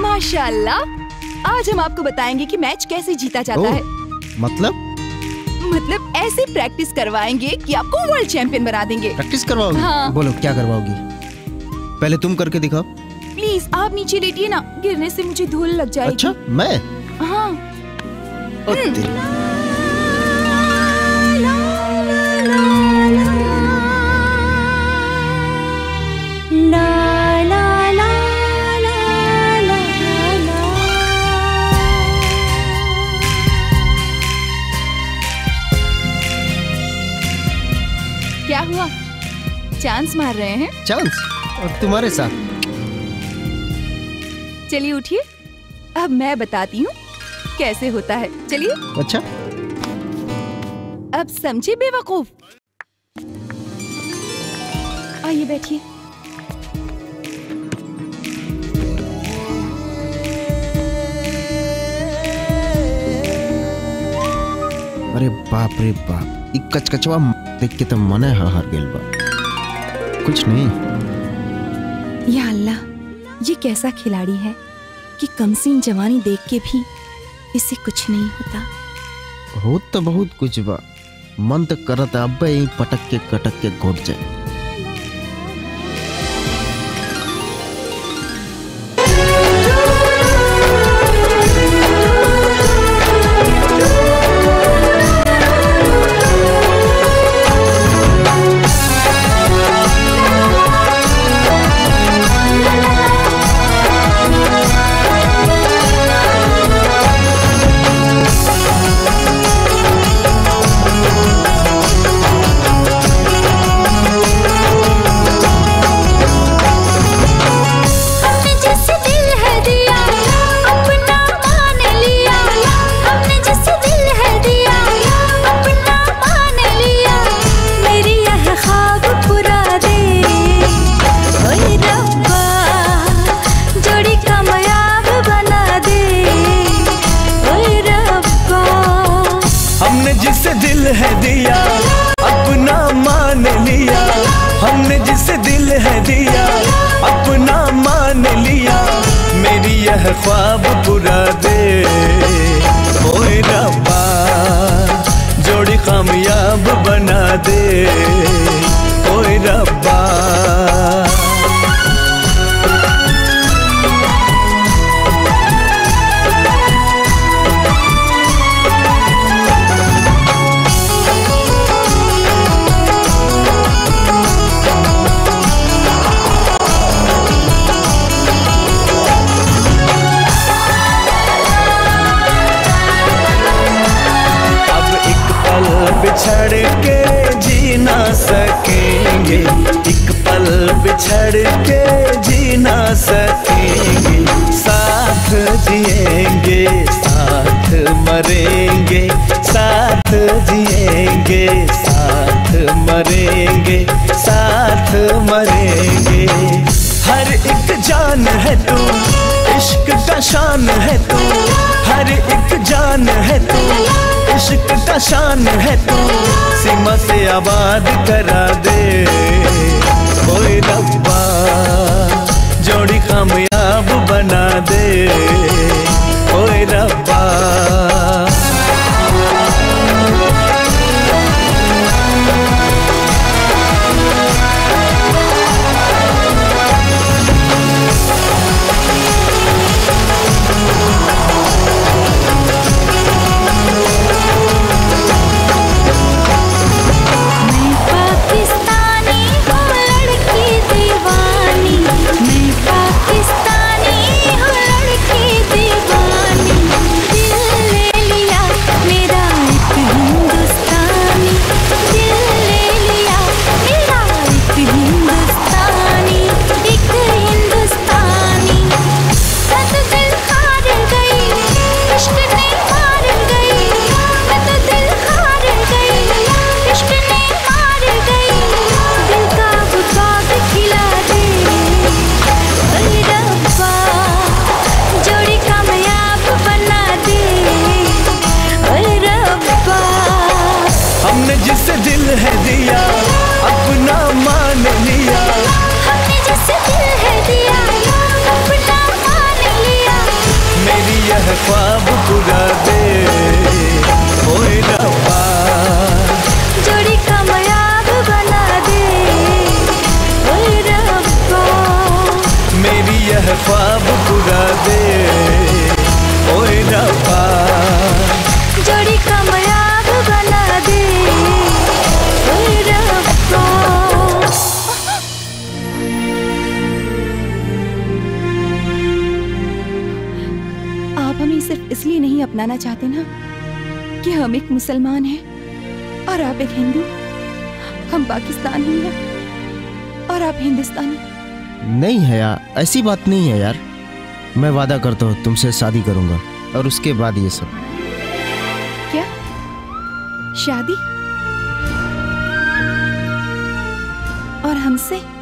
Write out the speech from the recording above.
माशाल्लाह, आज हम आपको बताएंगे कि मैच कैसे जीता जाता है। मतलब ऐसे प्रैक्टिस करवाएंगे कि आपको वर्ल्ड चैंपियन बना देंगे। प्रैक्टिस करवाओगी? हाँ। बोलो क्या करवाओगी? पहले तुम करके दिखाओ। प्लीज आप नीचे लेटिए ना, गिरने से मुझे धूल लग जाएगी। अच्छा मैं? हाँ। क्या हुआ, चांस मार रहे हैं? चांस? और तुम्हारे साथ? चलिए उठिए, अब मैं बताती हूँ कैसे होता है। चलिए। अच्छा। अब समझे बेवकूफ? आइए बैठिए। अरे बाप रे बाप, एक कचकचवा देख के तो मन हार गेल बा। कुछ नहीं। या अल्लाह, ये कैसा खिलाड़ी है कि कमसीन जवानी देख के भी इससे कुछ नहीं होता। हो तो बहुत कुछ बा, मन तो करत अब पटक के कटक के घोट जाए। जिसे दिल है दिया अपना मान लिया, हमने जिसे दिल है दिया अपना मान लिया, मेरी यह ख्वाब पूरा दे ओए रब्बा, जोड़ी कामयाब बना दे ओए रब्बा। बिछड़ के जी ना सकेंगे, एक पल बिछड़ के जी ना सकेंगे, साथ जिएंगे साथ मरेंगे, साथ जिएंगे साथ मरेंगे, साथ मरेंगे। हर एक जान है तू, इश्क का शान है तू, हर एक जान है तू, इश्क का शान है तू, सीमा से आबाद करा दे ओए रब्बा, जोड़ी कामयाब बना दे ओए रब्बा। ख्वाब पूरा दे, ओए रब्बा जोड़ी कामयाब बना दे, ओए रब्बा मेरी यह ख्वाब पूरा दे, ओए रब्बा जोड़ी कामयाब बना दे, ओए रब्बा। आप हमें सिर्फ इसलिए नहीं अपनाना चाहते ना कि हम एक मुसलमान हैं और आप एक हिंदू। हम पाकिस्तानी हैं और आप हिंदुस्तानी। नहीं है यार, ऐसी बात नहीं है यार। मैं वादा करता हूँ तुमसे शादी करूंगा और उसके बाद ये सब। क्या शादी? और हमसे?